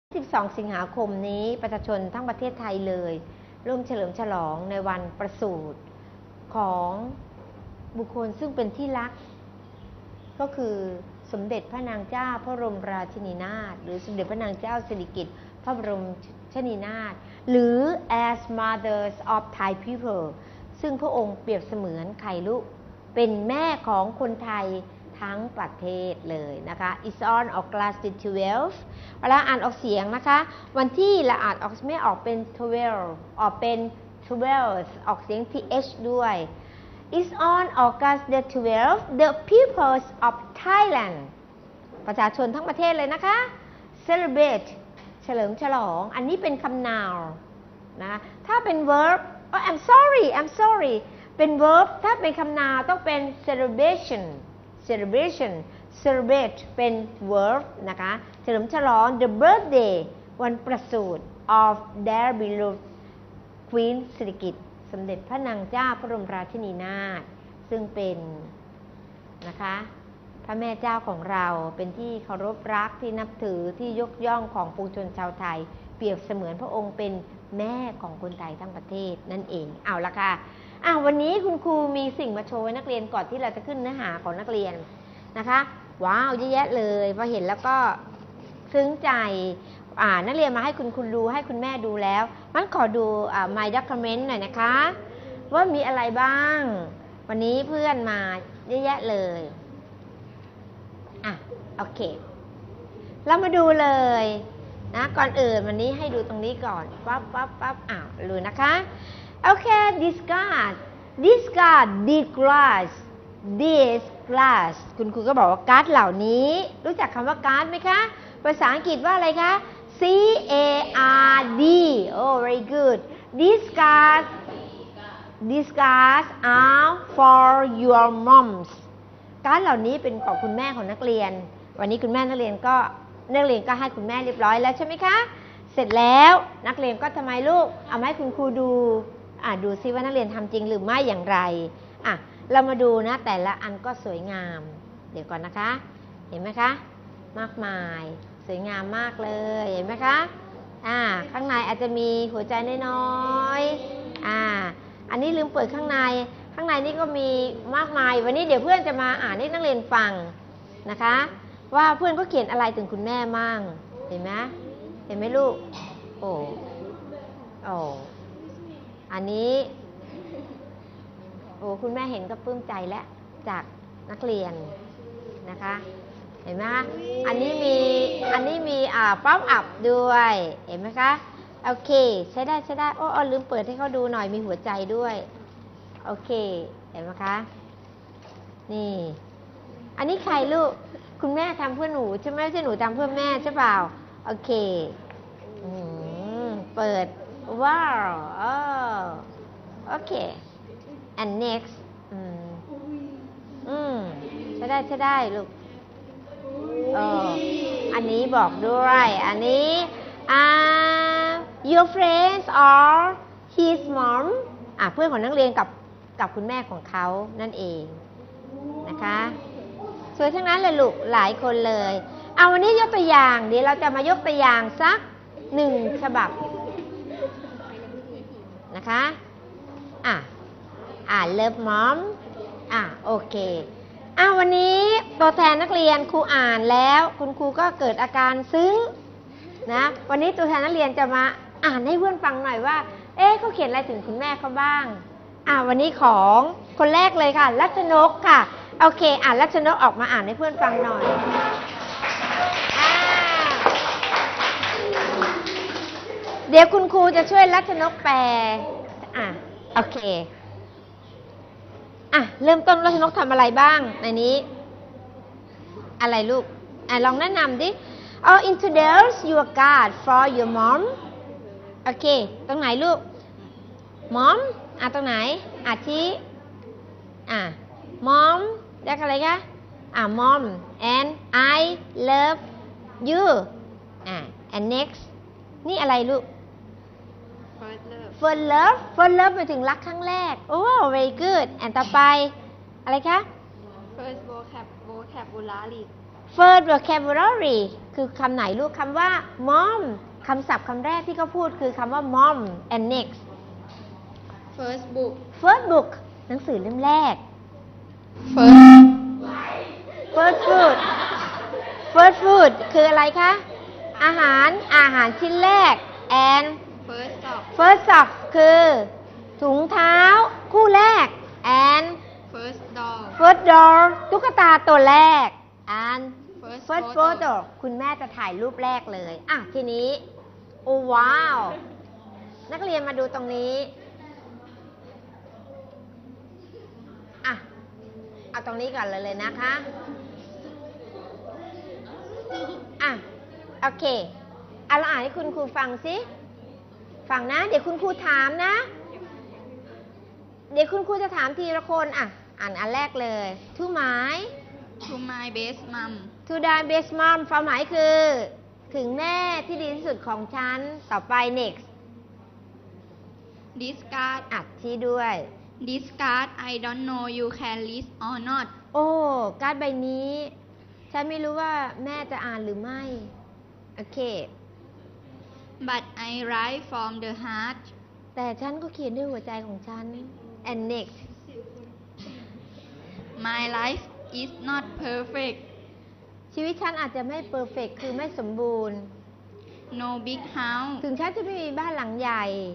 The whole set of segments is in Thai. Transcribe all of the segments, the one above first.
12 สิงหาคมนี้ประชาชนทั้งประเทศไทยเลยร่วมเฉลิมฉลองในวันประสูติของบุคคลซึ่งเป็นที่รักก็คือสมเด็จพระนางเจ้าพระบรมราชินีนาถหรือสมเด็จพระนางเจ้าสิริกิติ์พระบรมชนีนาถหรือ as mothers of Thai people ซึ่งพระองค์เปรียบเสมือนใครลูกเป็นแม่ของคนไทยทั้งประเทศเลยนะคะ It's on August 12 เวลาอ่านออกเสียงนะคะวันที่ละอ่านออกไม่ออกเป็น 12 ออกเป็น 12 ออกเสียง th ด้วย It's on August the 12th the peoples of Thailand ประชาชนทั้งประเทศเลยนะคะ celebrate เฉลิมฉลองอันนี้เป็นคำนามนะถ้าเป็น verb I'm sorry เป็น verb ถ้าเป็นคำนามต้องเป็น celebrate เป็น verb นะคะเฉลิมฉลอง the birthday วันประสูติ of their beloved Queen สิริกิติ์สมเด็จพระนางเจ้าพระบรมราชินีนาถซึ่งเป็นนะคะพระแม่เจ้าของเราเป็นที่เคารพรักที่นับถือที่ยกย่องของปวงชนชาวไทยเปรียบเสมือนพระองค์เป็นแม่ของคนไทยทั้งประเทศนั่นเองเอาละค่ะวันนี้คุณครูมีสิ่งมาโชว์ให้นักเรียนก่อนที่เราจะขึ้นเนื้อหาของนักเรียนนะคะว้าวเยอะแยะเลยพอเห็นแล้วก็ซึ้งใจนักเรียนมาให้คุณครูดูให้คุณแม่ดูแล้วมันขอดูmy document หน่อยนะคะว่ามีอะไรบ้างวันนี้เพื่อนมาเยอะแยะเลยโอเคเรามาดูเลยนะก่อนอื่นวันนี้ให้ดูตรงนี้ก่อนปั๊บดูนะคะโอเค discard this glass คุณครูก็บอกว่าการ์ดเหล่านี้รู้จักคำว่าการ์ดไหมคะภาษาอังกฤษว่าอะไรคะ CARD very good these cards are for your moms การ์ดเหล่านี้เป็นของคุณแม่ของนักเรียนวันนี้คุณแม่นักเรียนก็ให้คุณแม่เรียบร้อยแล้วใช่ไหมคะเสร็จแล้วนักเรียนก็ทำไมลูกเอามาให้คุณครูดูดูซิว่านักเรียนทำจริงหรือไม่อย่างไรเรามาดูนะแต่ละอันก็สวยงามเดี๋ยวก่อนนะคะเห็นไหมคะมากมายสวยงามมากเลยเห็นไหมคะข้างในอาจจะมีหัวใจน้อยๆอันนี้ลืมเปิดข้างในนี่ก็มีมากมายวันนี้เดี๋ยวเพื่อนจะมาอ่านให้นักเรียนฟังนะคะว่าเพื่อนก็เขียนอะไรถึงคุณแม่มั่งเห็นไหมลูกโอ้อันนี้คุณแม่เห็นก็ปลื้มใจแล้วจากนักเรียนนะคะเห็นไหมคะอันนี้มีป๊อปอัพด้วยเห็นไหมคะโอเคใช้ได้ลืมเปิดให้เขาดูหน่อยมีหัวใจด้วยโอเคเห็นไหมคะนี่อันนี้ใครลูกคุณแม่ทำเพื่อหนูใช่ไหมไม่ใช่หนูทำเพื่อแม่ใช่เปล่าโอเคเปิดว้าวโอเค and next ใช่ได้ลูกอันนี้บอกด้วยอันนี้your friends are his mom เพื่อนของนักเรียนกับคุณแม่ของเขานั่นเองนะคะสวยทั้งนั้นเลยลูกหลายคนเลยวันนี้ยกตัวอย่างเดี๋ยวเราจะมายกตัวอย่างสัก1ฉบับนะคะlove mom โอเควันนี้ตัวแทนนักเรียนครูอ่านแล้วคุณครูก็เกิดอาการซึ้งนะวันนี้ตัวแทนนักเรียนจะมาอ่านให้เพื่อนฟังหน่อยว่าเขาเขียนอะไรถึงคุณแม่เขาบ้างวันนี้ของคนแรกเลยค่ะรัชนกค่ะโอเครัชนกออกมาอ่านให้เพื่อนฟังหน่อยเดี๋ยวคุณครูจะช่วยรัชนกแปลโอเคเริ่มต้นรัชนกทำอะไรบ้างในนี้อะไรลูกลองแนะนำดิ introduce your card for your mom โอเคตรงไหนลูก mom ตรงไหนชี้mom เรียกอะไรคะmom and I love you and next นี่อะไรลูก first love ไปถึงรักครั้งแรกvery good and ต่อไปอะไรคะ first vocabulary first vocabulary คือคำไหนลูกคำว่า mom คำศัพท์คำแรกที่เขาพูดคือคำว่า mom and next first book first book หนังสือเล่มแรก first food first food คืออะไรคะ อาหารชิ้นแรก and first sock คือถุงเท้าคู่แรก and first doll first doll ตุ๊กตาตัวแรก and first photo คุณแม่จะถ่ายรูปแรกเลยอ่ะทีนี้โอ้ว้าว นักเรียนมาดูตรงนี้อ่ะเอาตรงนี้ก่อนเลยนะคะอ่ะโอเคเอาเราอ่านให้คุณครูฟังสิฟังนะเดี๋ยวคุณครูถามนะเดี๋ยวคุณครูจะถามทีละคนอ่ะอ่านอันแรกเลย to my best mom to my best mom ความหมายคือถึงแม่ที่ดีที่สุดของฉันต่อไป next this card อัดที่ด้วย this card I don't know you can read or not โอ้การ์ดใบนี้ฉันไม่รู้ว่าแม่จะอ่านหรือไม่โอเค but I write from the heart แต่ฉันก็เขียนด้วยหัวใจของฉัน and next my life is not perfect ชีวิตฉันอาจจะไม่เพอร์เฟกคือไม่สมบูรณ์ no big house ถึงฉันจะไม่มีบ้านหลังใหญ่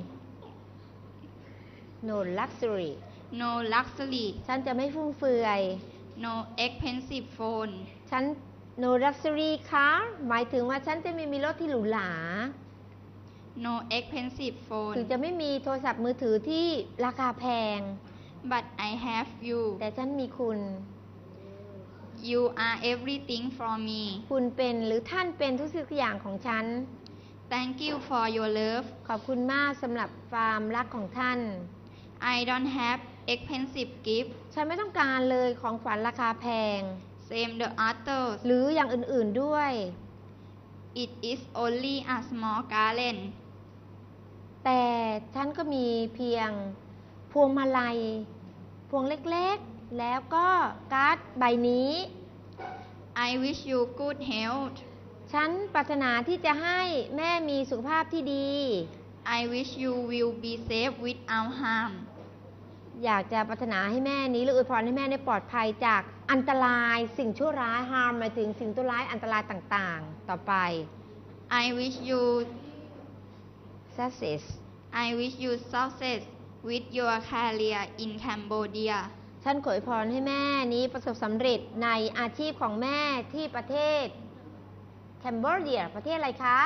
no luxury no luxury ฉันจะไม่ฟุ่มเฟือย no expensive phone ฉัน no luxury car หมายถึงว่าฉันจะไม่มีรถที่หรูหรา no expensive phone ถึงจะไม่มีโทรศัพท์มือถือที่ราคาแพง but I have you แต่ฉันมีคุณ you are everything for me คุณเป็นหรือท่านเป็นทุกสิ่งทุกอย่างของฉัน thank you for your love ขอบคุณมากสำหรับความรักของท่าน I don't have expensive gift ฉันไม่ต้องการเลยของขวัญราคาแพง same the others หรืออย่างอื่นๆด้วย it is only a small garland แต่ฉันก็มีเพียงพวงมาลัยพวงเล็กๆแล้วก็การ์ดใบนี้ I wish you good health ฉันปรารถนาที่จะให้แม่มีสุขภาพที่ดี I wish you will be safe without harm อยากจะปรารถนาให้แม่นี้หรืออวยพรให้แม่ได้ปลอดภัยจากอันตรายสิ่งชั่วร้าย harm หมายถึงสิ่งชั่วร้ายอันตรายต่างๆต่อไป I wish you success I wish you success with your career in Cambodia ฉันขออวยพรให้แม่นี้ประสบสำเร็จในอาชีพของแม่ที่ประเทศแคนเบอร์เรียประเทศอะไรคะ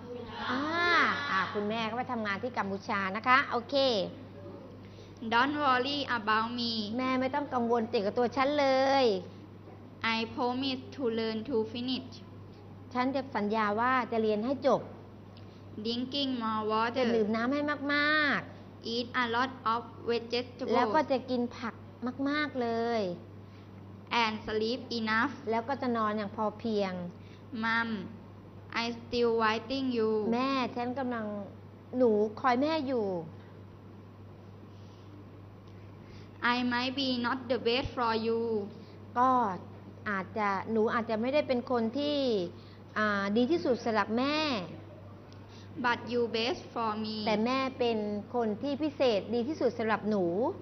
คุณแม่ก็ไปทำงานที่กัมพูชานะคะโอเค Don't worry about me แม่ไม่ต้องกังวลเกี่ยวกับตัวฉันเลย I promise to learn to finish ฉันจะสัญญาว่าจะเรียนให้จบ drinking more จะ water ดื่มน้ำให้มาก eat a lot of ๆแล้วก็ vegetables จะกินผักมากๆเลย and sleep enough แล้วก็จะนอนอย่างพอเพียง Mom I still waiting you แม่ฉันกำลังหนูคอยแม่อยู่ I might be not the best for you ก็หนูอาจจะไม่ได้เป็นคนที่ดีที่สุดสำหรับแม่ but you best for me แต่แม่เป็นคนที่พิเศษดีที่สุดสำหรับหนู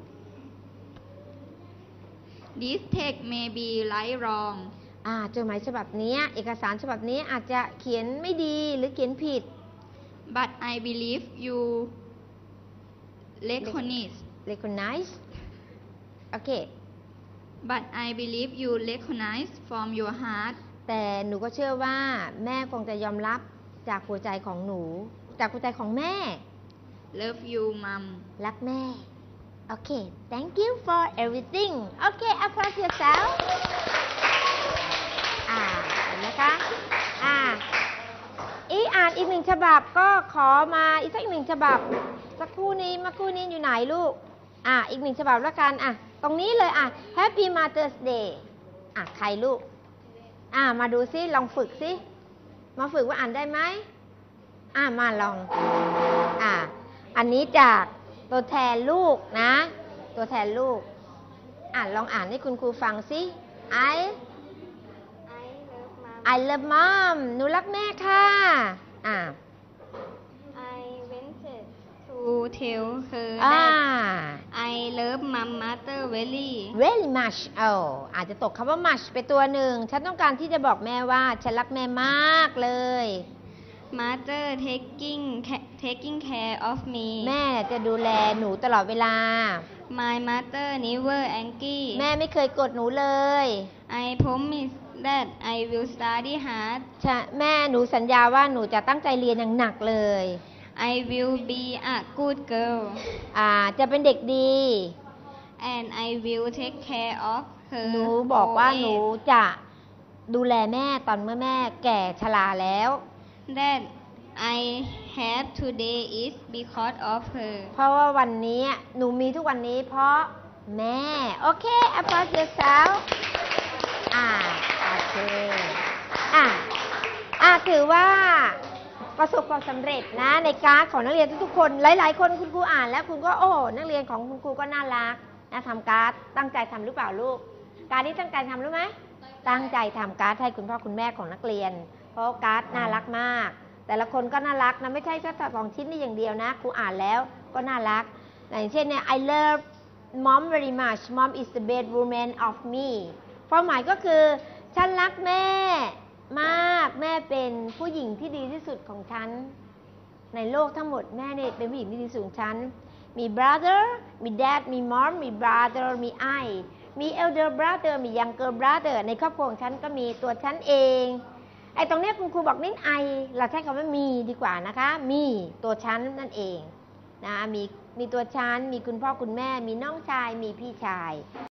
this text may be right wrong จดหมายฉบับนี้เอกสารฉบับนี้อาจจะเขียนไม่ดีหรือเขียนผิด but I believe you recognize โอเค but I believe you recognize from your heart แต่หนูก็เชื่อว่าแม่คงจะยอมรับจากหัวใจของหนูจากหัวใจของแม่ love you mom รักแม่โอเค thank you for everything โอเค applaud yourself เห็นไหมคะอ่านอีกหนึ่งฉบับก็ขอมาอีกสักหนึ่งฉบับสักครู่นี้อยู่ไหนลูกอีกหนึ่งฉบับแล้วกันตรงนี้เลยHappy Mother's Day ใครลูกมาดูซิลองฝึกซิมาฝึกว่าอ่านได้ไหมมาลองอันนี้จากตัวแทนลูกนะตัวแทนลูกลองอ่านให้คุณครูฟังซิI love I love mom หนูรักแม่ค่ะ I wanted to tell her อ่า that I love my mother very much อาจจะตกคำว่า much ไปตัวหนึ่งฉันต้องการที่จะบอกแม่ว่าฉันรักแม่มากเลย mother taking care of me แม่จะดูแลหนูตลอดเวลา my mother never angry แม่ไม่เคยกดหนูเลย I promise that I will study hard แม่หนูสัญญาว่าหนูจะตั้งใจเรียนอย่างหนักเลย I will be a good girl จะเป็นเด็กดี and I will take care of her หนูบอกว่า old หนู age จะดูแลแม่ตอนเมื่อแม่แก่ชราแล้ว that I have today is because of her เพราะว่าวันนี้หนูมีทุกวันนี้เพราะแม่ โอเค applaud yourself โอเคถือว่าประสบความสำเร็จนะในการ์ดของนักเรียนทุกๆคนหลายๆคนคุณครูอ่านแล้วคุณก็โอ้นักเรียนของคุณครูก็น่ารักนะทำการ์ดตั้งใจทำหรือเปล่าลูกการ์ดนี้ตั้งใจทำรู้ไหมตั้งใจทำการ์ดให้คุณพ่อคุณแม่ของนักเรียนเพราะการ์ดน่ารักมากแต่ละคนก็น่ารักนะไม่ใช่แค่2 ชิ้นนี่อย่างเดียวนะครูอ่านแล้วก็น่ารักอย่างเช่นเนี่ย I love mom very much mom is the best woman of me ความหมายก็คือฉันรักแม่มากแม่เป็นผู้หญิงที่ดีที่สุดของฉันในโลกทั้งหมดแม่เนี่ยเป็นผู้หญิงที่ดีที่สุดของฉันมี brother มี dad มี mom มี brother มี I มี elder brother มี younger brother ในครอบครัวของฉันก็มีตัวฉันเองไอ้ตรงนี้คุณครูบอกเน้น I เราใช้คำว่ามีดีกว่านะคะมีตัวฉันนั่นเองนะมีตัวฉันมีคุณพ่อคุณแม่มีน้องชายมีพี่ชาย